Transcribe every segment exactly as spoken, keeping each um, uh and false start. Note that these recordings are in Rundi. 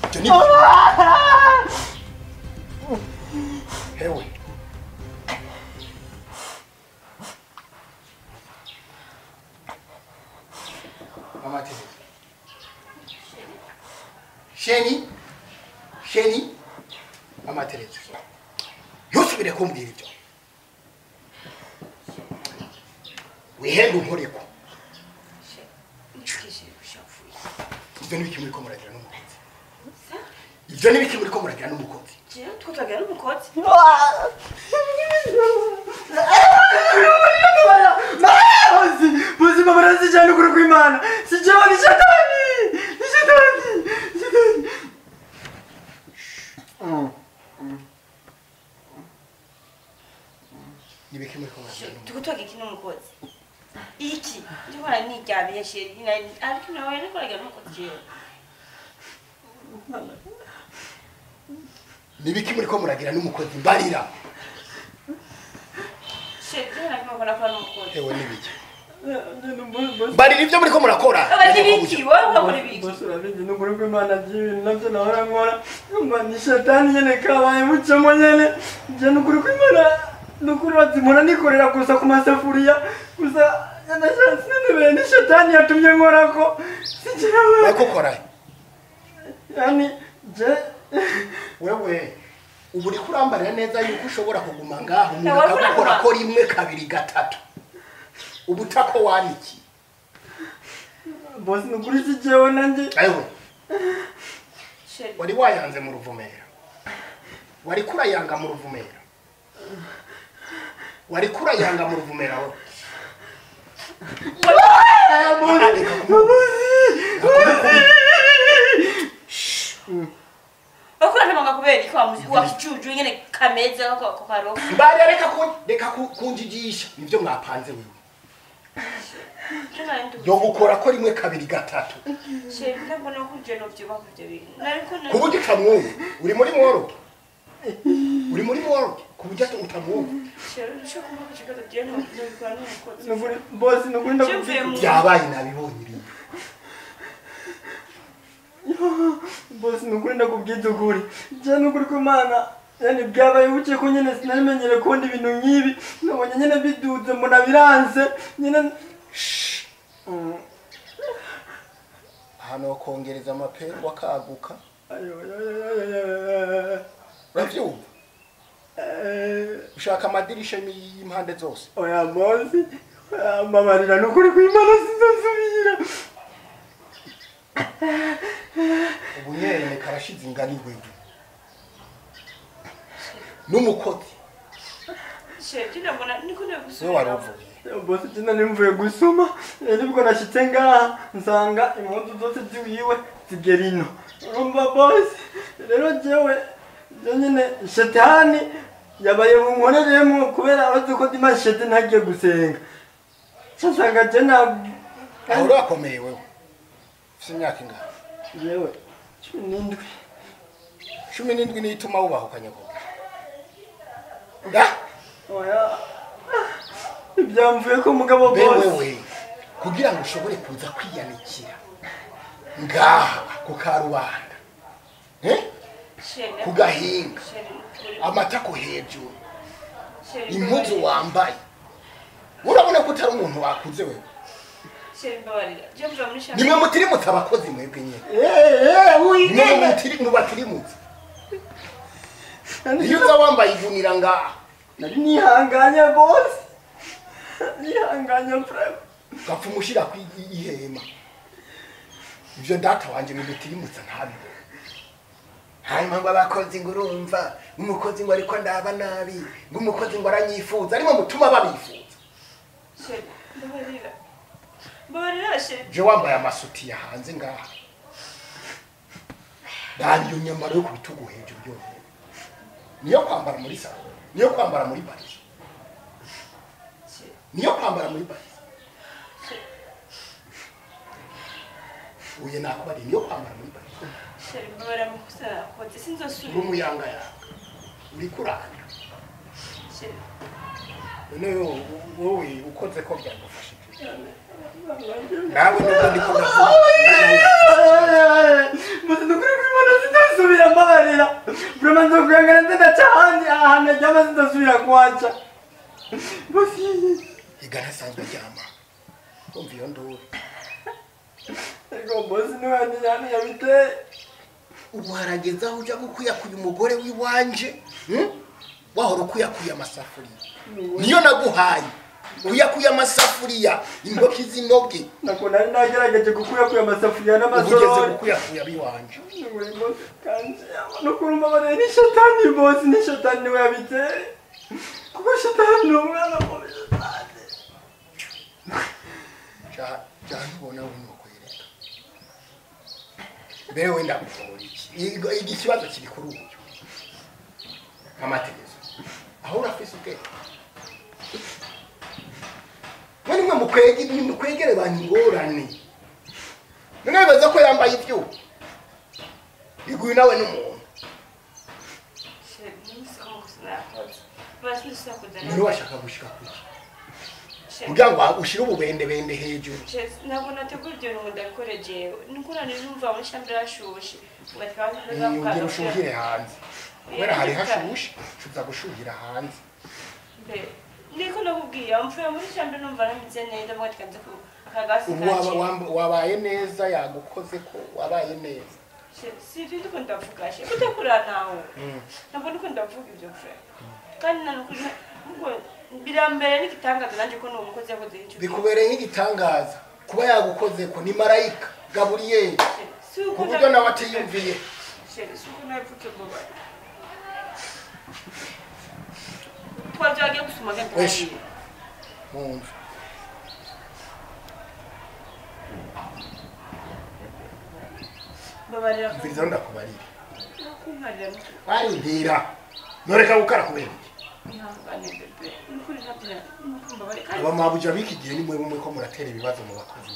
hewe mama tete sheni sheni mama tete yosubire kumbwira ibyo wihenda unkoreko ibyo nibiki muri ko muragira n'umukozi ibyo nibiki muri ko muragira n'umukozi jewe tutagira n'umukozi buzima barazi cyane kuri kw'Imana si jewe ni shetani ni shetani ni shetani nibiki muri ko muragira n'umukozi tukutoka iki n'umukozi iki ndibona nijyabiye sheri ariko nawe niko ragira n'umukozi jewe nibiki muri ko muragira n'umukozi mbarira sheri nako mbona ko n'umukozi ewe nibiki mbarira ibyo muri ko murakora abiki wowe ukora ibiki bose urabizi n'ukuri kw'Imana by'ibintu nabyo nahora nkora mba ni shetani nyene kabaye mucemo nyene je n'ukuri kw'Imana n'ukuri bazimura nikorera gusa ku masafuriya gusa yanashatse n'ibere ni shetani yatumye nkorako si jewe ariko kora yani je wewe ubu uri kurambarira neza yuko ushobora kuguma ngaho umuntu akagukora ko rimwe kabiri gatatu ubu tako waniki boss n'ukuri si jewe nanje ayo wari wayanze mu ruvumera wari kurayanga mu ruvumera wari kurayanga mu ruvumera wowe bakora ntabanga kubera iki wakicuju nyene kameze ko karo mbari reka ko reka kunjijisha nivyo mwapanze wewe yo gukora ko rimwe kabiri gatatu sheri ndabona ko je no byo bakuvye bintu nariko kuburyo utamwumva uri muri mworo uri muri mworo kuburyo utamwumva sheri cyo kumva kibazo je no bikora n'umukozi n'ukuri boss n'ukuri ndakubwira byabaye nabibonye ibintu boss n'ukuri ndakubwiza ukuri je n'ukuri kw'Imana yani byabaye buke ko nyene sinamenyere kundi ibintu nk'ibi nabonye nyene biduze mbona biranze nyene hano kongereza amapengo akaguka ayo uravyumva ushaka amadirisha y'impande zose oya boss amabarira n'ukuri kw'Imana sinzosubira ubu nyene karashize ingani wewe n'umukozi sheri ndabona niko we nabusubira waruvuye boss jina nimvuye gusoma nibwo nashitse ngaha nsanga impuzu zose ziwiwe zigerino urumva boss rero jewe je nyene shetani yabaye munkoreremo kubera abazi ko ndima shetani ntagiye gusenga nsanga je na aho urakomeye wewe ufite imyaka ingana yewe cumi n'indwi cumi n'indwi niyo ituma wubahukanye koko da oya ibyamvuye ko mugabo boss wewe kugira ngo ushobore kuza kwiyanikira ngaha ku karubanda eh sheri kugahinga sheri amatako hejuru sheri impuzu wambaye urabona ko utari umuntu wakuze wewe sheri babarira je mva muri shamba nimwe mutirimutse abakozi mwebwe nyene eh eh nimwe uyigenda mutiri mubatirimutse iyo uza wambaye igunira ngaha nari nihanganye boss nihanganye frère gapfa umushira ku ihema ivyo data wanje mubitirimutse ntabibona hanyuma ngo abakozi ngo urumva umukozi ngo ariko ndaba nabi ngo umukozi ngo aranyifuza arimo mutuma babifuza sheri babarira babarira sheri je wambaye amasuti ya hanze ngaha ntabyo nyambaro yo kubitugu hejuru byo niyo kwambara muri salo niyo kwambara muri bari niyo kwambara muri bari uye nakubari niyo kwambara muri bari sheri babarira mukusana kote sinzosubira umuyanga yawe uri kuranga sheri none wowe ukoze ko byagufasha nawe nubwo ndi kugavuga muzi nukuri kw'Imana sinda hano jama zidasubira kwacha. Bosi. igana sanzwe ryama umva iyo nduru Ego bosi ni wani yani yabite. ubu harageze aho ujya gukuyakuya umugore w'iwanje wahora ukuyakuya amasafuriya niyo naguhaye uyakuya amasafuriya intoki z'inoge Nako nari nagerageje gukuyakuya amasafuriya ugeze n'amasorori. gukuyakuya biwanje Ngwe bosi kanje no kurumba bane ni shetani bosi ni shetani niwe yabite. Kuko shetani umwana mubi shetani. ja ja ntubona unuko yereka mbere wenda kuvura iki ikibazo kiri kuri ubu amategeko aho urafise ubwenge mwene mwe mukwege mukwegere banyingorane none bibaza ko yambaye ibyo iguye nawe n'umuntu muri washaka gushika kuki kugira ngo ushire ububende bende hejuru ntabwo nategura ibyo bintu ndabikore jewe nikorane numva muri shambere hashushe ugera ushuhire hanze kubera hari hashushe ushobora gushuhira hanze niko nakubwiye mvuye muri shambere numva nameze neza mbwa tikaze ku akagasi ubu wabaye neza yagukoze ko wabaye neza si ibyo ndiko ndavuga she kutakura nawe ntabwo ndiko ndavuga ibyo fre kandi nanukuri birambere n'igitangaza nanje ko n'umukozi yakoze icyo bikubereye nk'igitangaza kuba yagukoze ko ni marayika Gaburiyeli kuburyo nawe atiyumviye suko nayipfutse baba twajagiye gusoma gantari munzu babarira mviriza ndakubarira nakunkarira barindira noreka gukara kubera ihangane bebe nukuri ntabyo nukumva bari kandi aba mabuja bikigiye ni mwe mwe ko muratera ibibazo mu bakozi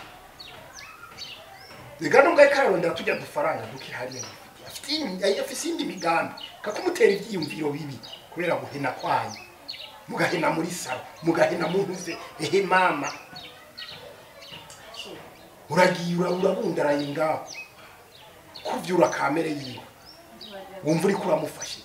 Rega nubwo ikarondera tujya dufaranga duki hariye afite afite indi migambi kakumutera ibyiyumviro bibi kubera guhena kwanyu mugahena muri saro mugahena muntuze ehe mama uragiye urabundaraye ngaho kuvyura kamere yiwe wumva uri kuramufashe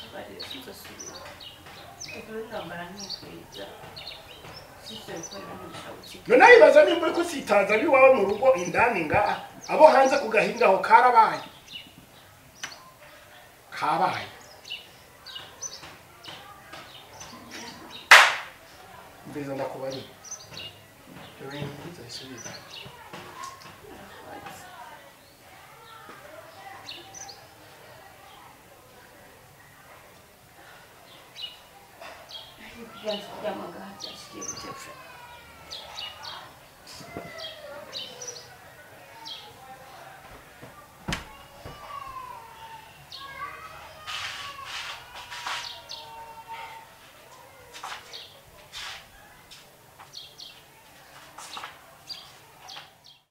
none bibaza nimba uri kusitaza biwawe mu rugo indani ngaha abo hanze ku gahinga aho karabaye kabaye mbiza ndakubari yo bintu bizasubiza Yes, yeah, my God, yes, you